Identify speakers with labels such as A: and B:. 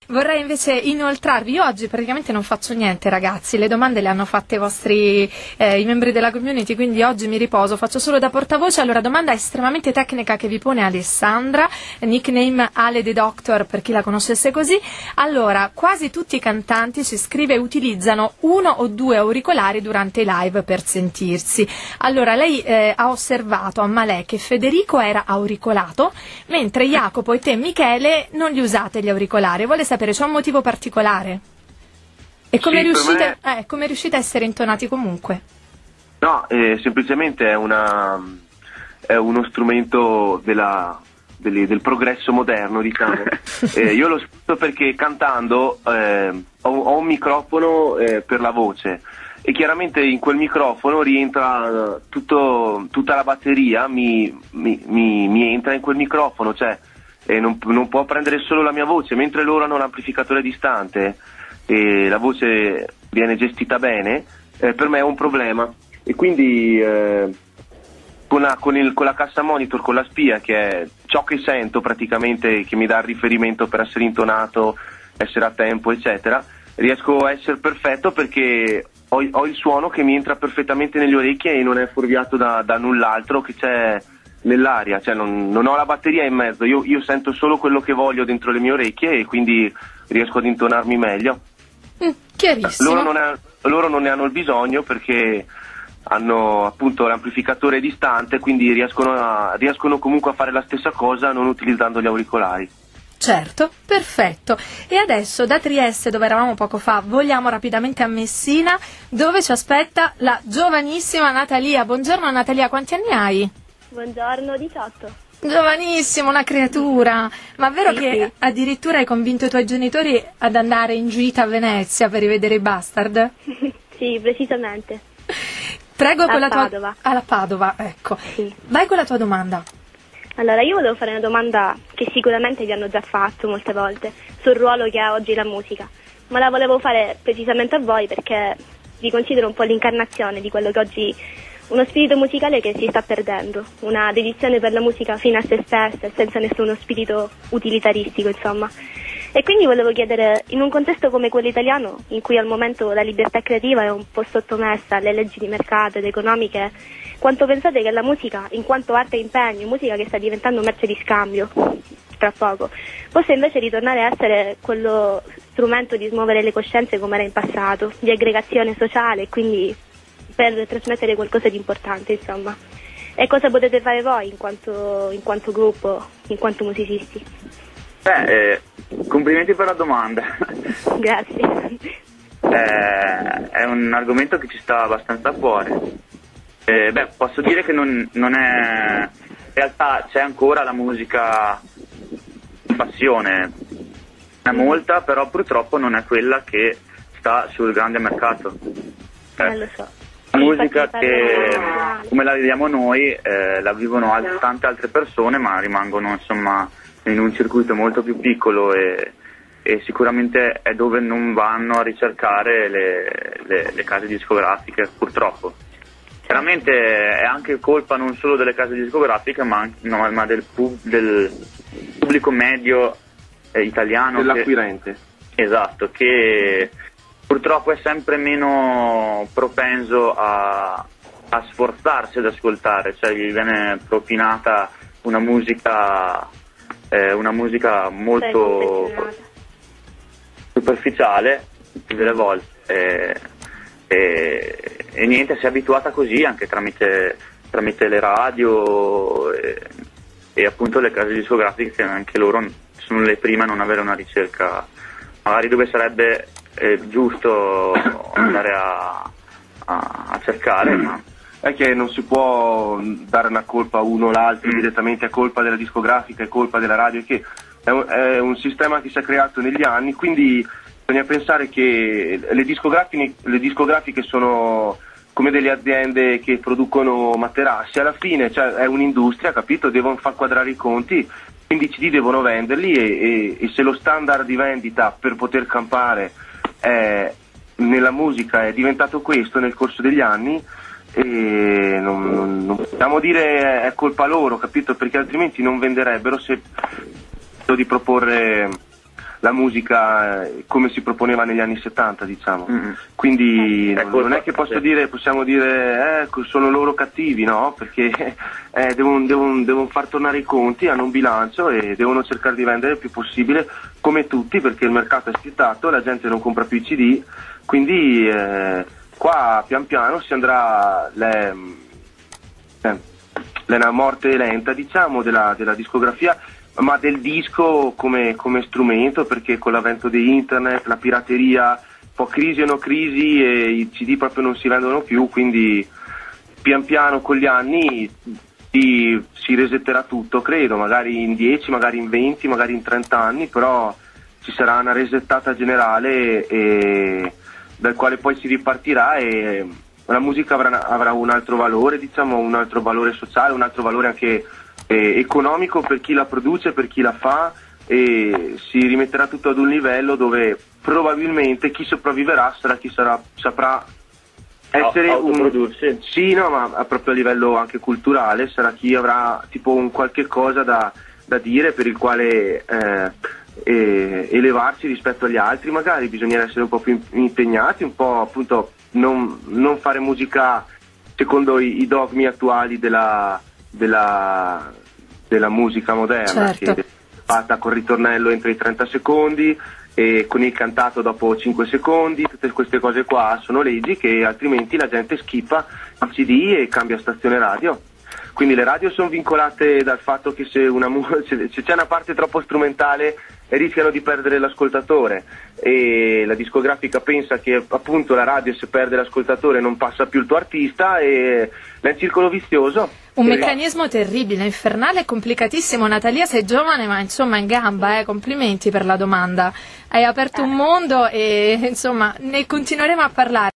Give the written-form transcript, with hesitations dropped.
A: Vorrei invece inoltrarvi, io oggi praticamente non faccio niente ragazzi, le domande le hanno fatte i membri della community, quindi oggi mi riposo, faccio solo da portavoce. Allora, domanda estremamente tecnica che vi pone Alessandra, nickname Ale The Doctor per chi la conoscesse così. Allora, quasi tutti i cantanti, ci scrive, utilizzano 1 o 2 auricolari durante i live per sentirsi. Allora, lei ha osservato a Malè che Federico era auricolato, mentre Jacopo e te Michele non li usate gli auricolari. Vuole sapere, c'è un motivo particolare? E come,
B: sì,
A: come riuscite a essere intonati comunque?
B: No, semplicemente è uno strumento del progresso moderno, diciamo. Io lo sfrutto perché cantando ho un microfono per la voce e chiaramente in quel microfono rientra tutta la batteria, mi entra in quel microfono, cioè non può prendere solo la mia voce, mentre loro hanno l'amplificatore distante e la voce viene gestita bene, per me è un problema. E quindi con la cassa monitor, con la spia, che è ciò che sento praticamente, che mi dà il riferimento per essere intonato, essere a tempo, eccetera, riesco a essere perfetto perché ho il suono che mi entra perfettamente nelle orecchie e non è fuorviato da null'altro che c'è nell'aria, cioè non ho la batteria in mezzo, io sento solo quello che voglio dentro le mie orecchie e quindi riesco ad intonarmi meglio.
A: Chiarissimo.
B: Loro non ne hanno il bisogno perché hanno appunto l'amplificatore distante, quindi riescono comunque a fare la stessa cosa non utilizzando gli auricolari.
A: Certo, perfetto. E adesso da Trieste, dove eravamo poco fa, vogliamo rapidamente a Messina, dove ci aspetta la giovanissima Natalia. Buongiorno Natalia, quanti anni hai?
C: Buongiorno, 18.
A: Giovanissima, una creatura. Ma è vero che addirittura hai convinto i tuoi genitori ad andare in gita a Venezia per rivedere i Bastard?
C: Sì, precisamente.
A: Prego con
C: Padova.
A: Alla Padova, ecco.
C: Sì.
A: Vai con la tua domanda.
C: Allora, io volevo fare una domanda che sicuramente vi hanno già fatto molte volte sul ruolo che ha oggi la musica, ma la volevo fare precisamente a voi perché vi considero un po' l'incarnazione di quello che oggi, uno spirito musicale che si sta perdendo, una dedizione per la musica fino a se stessa, senza nessuno spirito utilitaristico, insomma. E quindi volevo chiedere, in un contesto come quello italiano, in cui al momento la libertà creativa è un po' sottomessa alle leggi di mercato ed economiche, quanto pensate che la musica, in quanto arte e impegno, musica che sta diventando merce di scambio, tra poco, possa invece ritornare a essere quello strumento di smuovere le coscienze come era in passato, di aggregazione sociale e quindi per trasmettere qualcosa di importante, insomma. E cosa potete fare voi in quanto gruppo, in quanto musicisti?
D: Complimenti per la domanda.
C: Grazie.
D: È un argomento che ci sta abbastanza a cuore. Posso dire che non è... In realtà c'è ancora la musica di passione, è molta, però purtroppo non è quella che sta sul grande mercato.
C: Non lo so.
D: La musica che, come la viviamo noi, la vivono tante altre persone, ma rimangono insomma in un circuito molto più piccolo e sicuramente è dove non vanno a ricercare le case discografiche, purtroppo. Chiaramente è anche colpa non solo delle case discografiche, ma del pubblico medio italiano.
B: Dell'acquirente.
D: Esatto, che purtroppo è sempre meno propenso a sforzarsi ad ascoltare, cioè gli viene propinata una musica molto superficiale più delle volte e niente, si è abituata così anche tramite le radio e appunto le case discografiche, che anche loro sono le prime a non avere una ricerca magari dove sarebbe giusto andare a cercare, ma
B: è che non si può dare una colpa a uno o l'altro direttamente, è colpa della discografica, è colpa della radio, che è un sistema che si è creato negli anni, quindi bisogna pensare che le discografiche sono come delle aziende che producono materassi, alla fine cioè, è un'industria, capito? Devono far quadrare i conti, quindi i CD devono venderli e se lo standard di vendita per poter campare nella musica è diventato questo nel corso degli anni, e non possiamo dire è colpa loro, capito? Perché altrimenti non venderebbero. Se di proporre la musica come si proponeva negli anni 70, diciamo. Quindi non è che possiamo dire sono loro cattivi, no? Perché devono far tornare i conti, hanno un bilancio e devono cercare di vendere il più possibile, come tutti, perché il mercato è spietato, la gente non compra più i CD, quindi qua pian piano si andrà una morte lenta, diciamo, della discografia, ma del disco come strumento, perché con l'avvento di internet, la pirateria, un po' crisi o no crisi, e i CD proprio non si vendono più, quindi pian piano con gli anni si resetterà tutto, credo, magari in 10, magari in 20, magari in 30 anni, però ci sarà una resettata generale dal quale poi si ripartirà, e la musica avrà un altro valore, diciamo, un altro valore sociale, un altro valore anche economico per chi la produce, per chi la fa, e si rimetterà tutto ad un livello dove probabilmente chi sopravviverà sarà chi saprà essere sì, no, ma proprio a livello anche culturale, sarà chi avrà tipo un qualche cosa da dire, per il quale elevarsi rispetto agli altri. Magari bisognerà essere un po' più impegnati, un po' appunto non fare musica secondo i dogmi attuali della musica moderna,
A: certo,
B: che è fatta col ritornello entro i 30 secondi e con il cantato dopo 5 secondi. Tutte queste cose qua sono leggi che altrimenti la gente skippa il CD e cambia stazione radio. Quindi le radio sono vincolate dal fatto che se c'è una parte troppo strumentale rischiano di perdere l'ascoltatore, e la discografica pensa che appunto la radio, se perde l'ascoltatore, non passa più il tuo artista, e è un circolo vizioso.
A: Un meccanismo terribile, infernale e complicatissimo. Natalia, sei giovane ma insomma in gamba, complimenti per la domanda. Hai aperto un mondo e insomma ne continueremo a parlare.